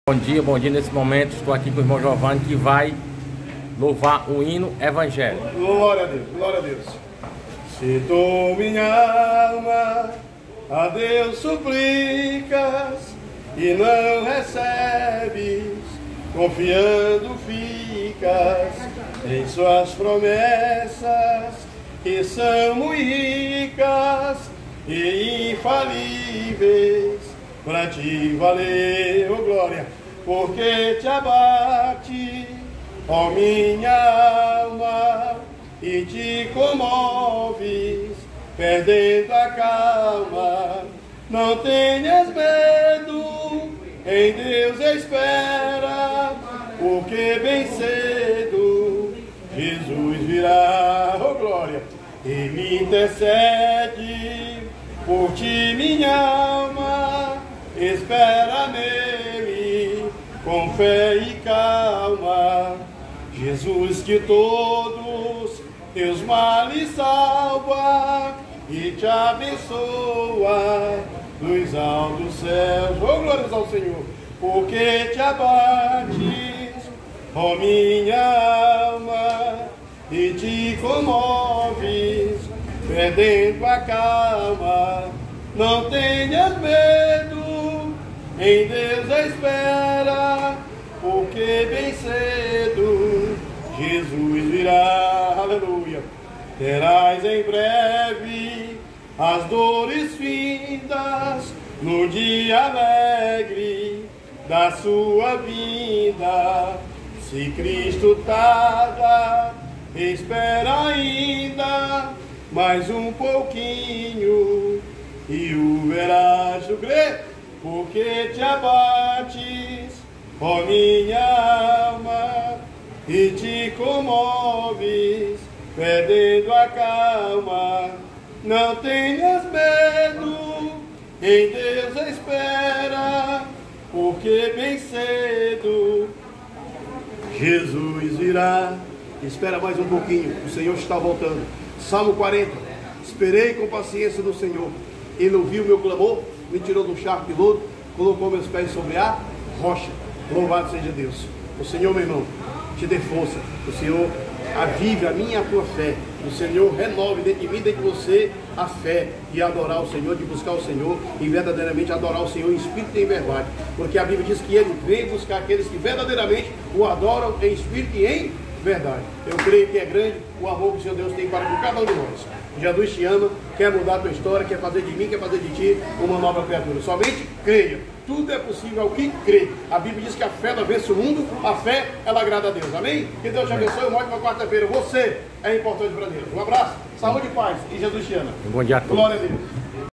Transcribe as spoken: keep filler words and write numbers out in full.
Bom dia, bom dia. Nesse momento estou aqui com o irmão Giovanni, que vai louvar o hino evangélico. Glória a Deus, glória a Deus. Se tu, minha alma, a Deus suplicas e não recebes, confiando ficas em suas promessas, que são muito ricas e infalíveis, para te valer, oh glória, porque te abate, ó minha alma, e te comoves, perdendo a calma. Não tenhas medo, em Deus espera, porque bem cedo Jesus virá, oh glória, Ele intercede por ti, minha alma, espera nele com fé e calma. Jesus que todos teus males salva e te abençoa dos altos céus. Oh, glórias ao Senhor, porque te abates, ó minha alma, e te comoves, perdendo a calma. Não tenhas medo, em Deus espera, porque bem cedo Jesus virá. Aleluia. Terás em breve as dores findas, no dia alegre da sua vinda. Se Cristo tarda, espera ainda mais um pouquinho e o verás. Tu crê? Porque te abates, ó minha alma, e te comoves, perdendo a calma. Não tenhas medo, em Deus espera, porque bem cedo Jesus virá. Espera mais um pouquinho, o Senhor está voltando. Salmo quarenta. Esperei com paciência no Senhor. Ele ouviu o meu clamor, me tirou do charco de lodo, colocou meus pés sobre a rocha. Louvado seja Deus. O Senhor, meu irmão, te dê força. O Senhor avive a minha e a tua fé. O Senhor renove dentro de mim, dentro de você, a fé de adorar o Senhor, de buscar o Senhor e verdadeiramente adorar o Senhor em espírito e em verdade. Porque a Bíblia diz que Ele vem buscar aqueles que verdadeiramente o adoram em espírito e em verdade. Eu creio que é grande o amor que o Senhor Deus tem para com cada um de nós. Jesus te ama, quer mudar a tua história, quer fazer de mim, quer fazer de ti uma nova criatura. Somente creia. Tudo é possível ao que crê. A Bíblia diz que a fé ela vence o mundo, a fé ela agrada a Deus. Amém? Que Deus te abençoe. Uma ótima quarta-feira. Você é importante para Deus. Um abraço, saúde e paz. E Jesus te ama. Um bom dia a todos. Glória a Deus.